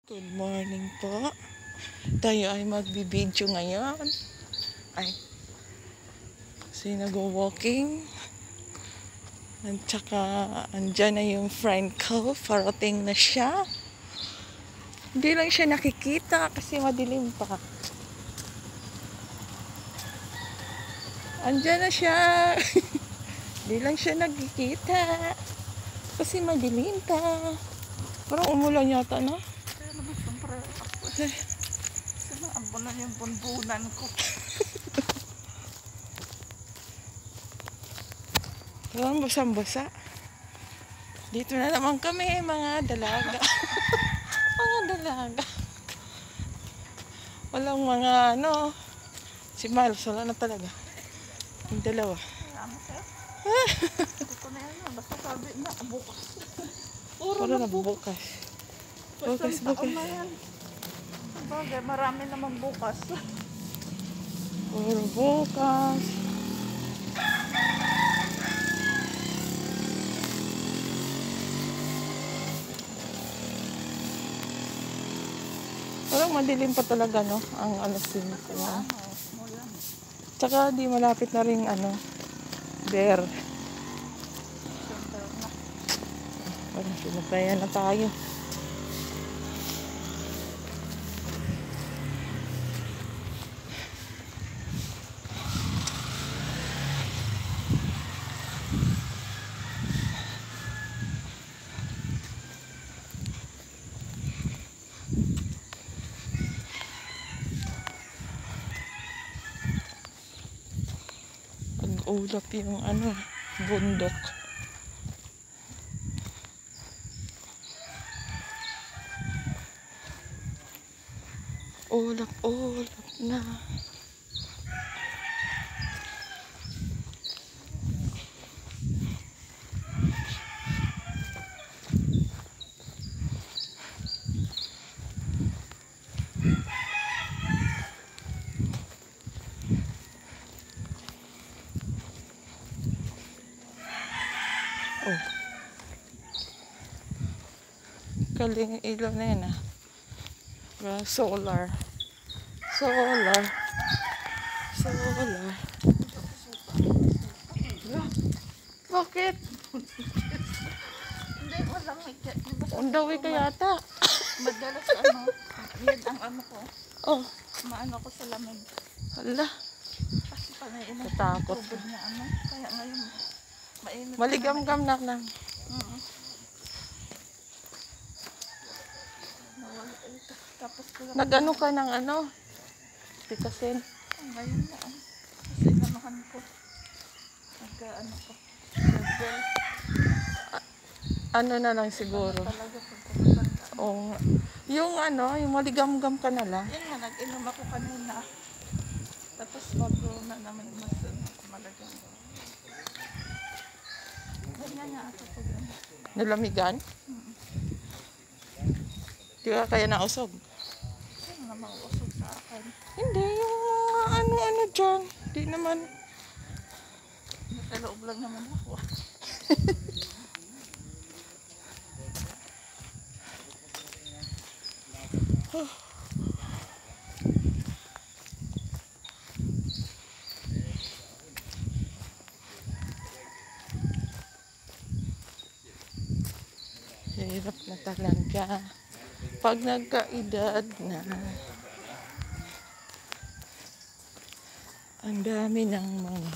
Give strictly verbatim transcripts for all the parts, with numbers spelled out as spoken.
Good morning po. Tayo ay magbibideo ngayon. Ay, kasi nag-walking. At saka, andyan na yung friend ko. Parating na siya. Hindi lang siya nakikita kasi madilim pa. Andyan na siya. Hindi lang siya nakikita kasi madilim pa. Parang umulan yata, no? Kaya naman siyempre ako. Sinaambunan yung bunbunan ko. Parang basang-basa. Dito na naman kami, mga dalaga. Mga dalaga. Walang mga ano. Si Miles, wala na talaga. Yung dalawa. Kaya mo sir. Hindi ko na yan. Basta sabi na bukas. Puro na bukas. Bukas, Basta taon bukas. na yan. Sabagay, marami naman bukas. Puro bukas. Parang madilim pa talaga, no? Ang alas cinco. Ano, mo yan. Tsaka di malapit na rin, ano, bear. Siyempre na. Parang sinapaya na tayo. Pag-ulap yung ano, bundok. Ulap, ulap na. Oh. Galing ilaw na yan, ah. Uh, solar. Solar. Solar. Bakit? Hindi, walang higit. Undawi ka yata. Madalas ano, yan ang ano ko. Oh, Maano ko sa lamig. hala. Kasi panay ilang Natakot. tubig niya ano. Kaya ngayon, mainit. Maligam-gam na lang. Mm. Nawala ito. Tapos ko lang. Nag-ano ka ng ano? Pikasin. Oh, ngayon na. ah. Kasi inanuhan ko. Nagka-ano ko. Nag-gel. Ano na lang siguro. Talaga pagkakatanda. Oh, yung ano, yung maligam-gam ka na lang. Yan nga, nag-inom ako kanina. Tapos bago na naman mas malagang. Ganyan nga ako po yun. Nalamigan. Di ka kaya nausog? Ano na mauusog sa akin. Hindi, yung mga ano-ano dyan. Di naman. Nasa loob lang naman ako. Hirap na talaga. Pag nagkaedad na. Ang dami ng mga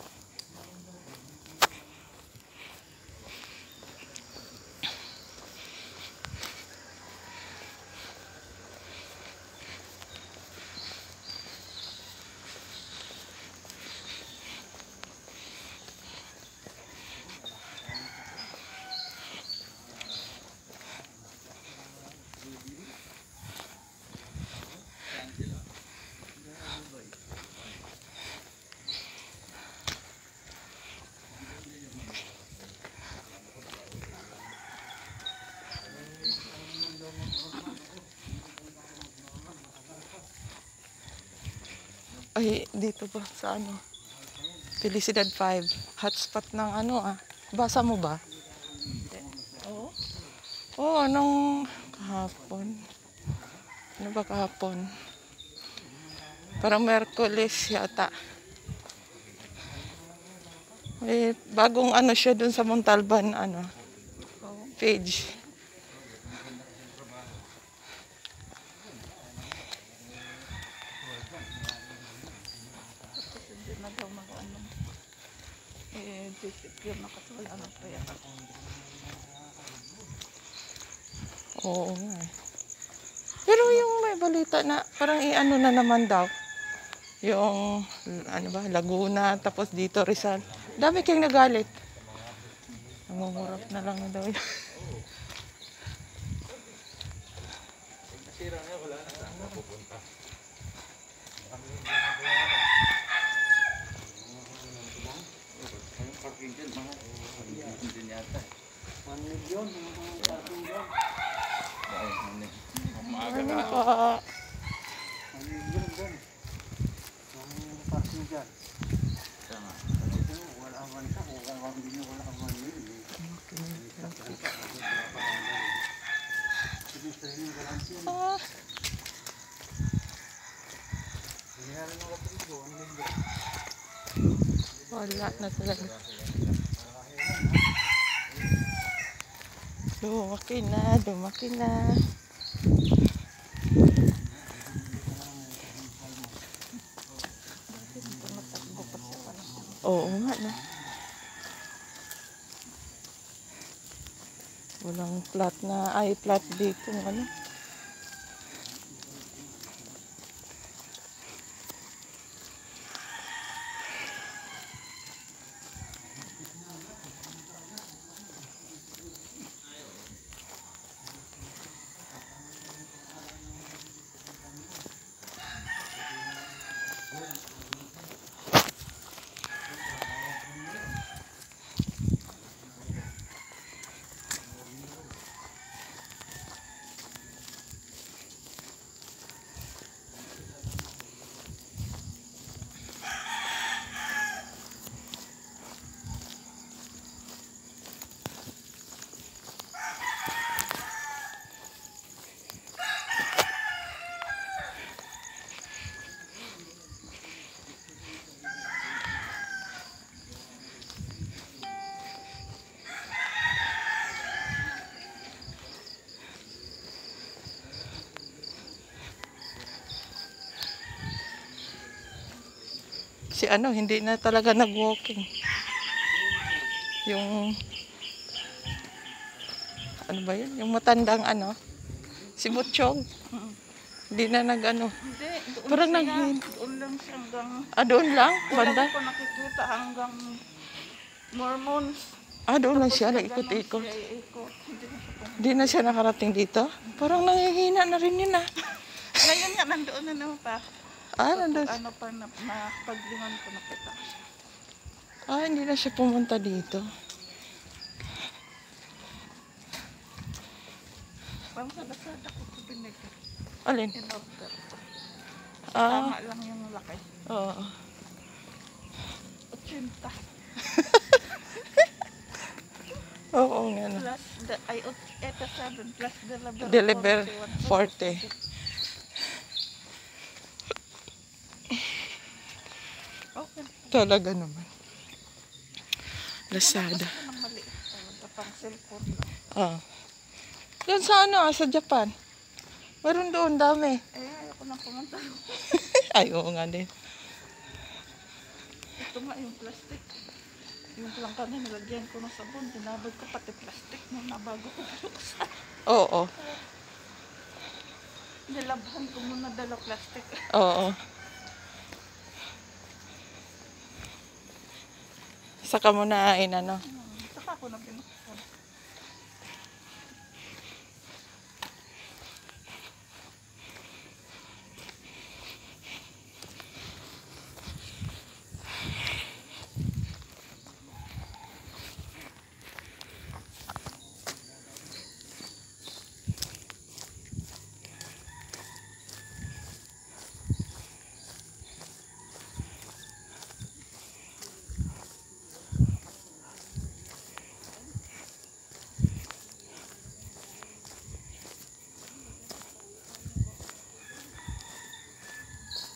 ay, dito ba sa ano? Felicidad five. Hotspot ng ano ah. Basa mo ba? Oo. Oo, oh, anong kahapon? Ano ba kahapon? Parang Merkulis yata. Eh, bagong ano siya dun sa Montalban, ano, Oo. page. Tapos hindi na daw mag-ano. Eh, disappear na kasi wala nang pera. Oo nga eh. Pero yung may balita na parang i-ano na naman daw. Yung, ano ba, Laguna, tapos dito Rizal. Dami kayong nagalit. Namumurap na lang daw yun. Ano pa? Ah. Wala na talaga. Lumaki na, lumaki na. Oo nga na. Walang flat na, ay flat dito, ano. Si ano, hindi na talaga nag-walking. Yung, ano ba yun? Yung matandang ano, si Butchog. Mm. Hindi na nag-ano. Hindi, doon Parang siya. naghin. Doon lang siya hanggang... Ah, doon lang? Wala Banda? ko nakikita hanggang Mormons. Ah, doon lang Tapos siya, na nag-ikot-ikot. ganun siya iikot. Hindi na siya pumunta. Hindi na siya nakarating dito? Parang nangihina na rin yun ah. Ngayon nga, nandoon na naman pa. Ah, Tapos nandun. ano pa na, na paglingon ko nakita ko siya. Ah, hindi na siya pumunta dito. Parang sa Lazada ko ito binigay. Alin? In order ko. Ah, Tama lang yung laki. oo. eighty. Oo nga na. Plus, the, ay, eighty-seven plus deliver. Deliver forty. Okay. Talaga naman. Lazada. Ano nang maliit talaga, pang cellphone lang. Ah. Doon sa ano, ah, sa Japan. Meron doon, dami. Eh, ayoko nang pumunta. Ay, oo nga din. Ito nga yung plastic. Yung lang kanina nilagyan ko ng sabon, dinabag ko pati plastic nung nabago ko binuksan. Oo. Nilabhan ko muna dala plastic. Oo. Saka mo na inano. Hmm, saka ako na binuksan.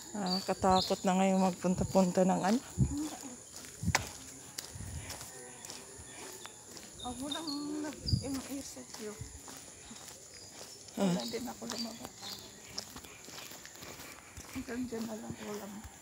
Nakakatakot na ngayon magpunta-punta ng ano. Ako mo lang nag-isip yun. Wala din ako lumabas. Hanggang dyan na lang ulam.